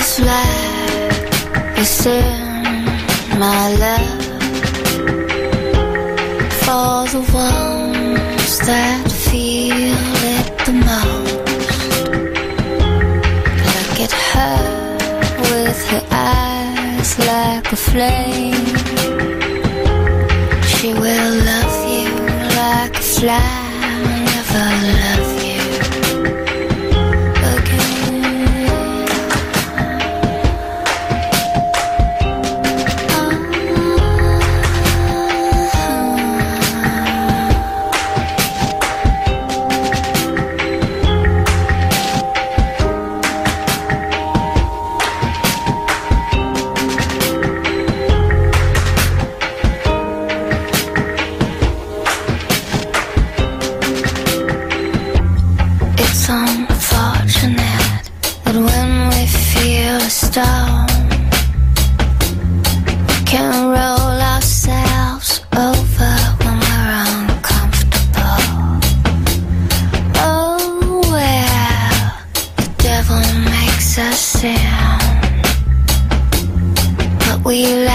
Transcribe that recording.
like within my love for the ones that feel it the most. Look at her with her eyes like a flame. She will love you like a fly, never love you again. It's unfortunate that when we feel a storm, we can roll ourselves over when we're uncomfortable. Oh well, the devil makes us sin, but we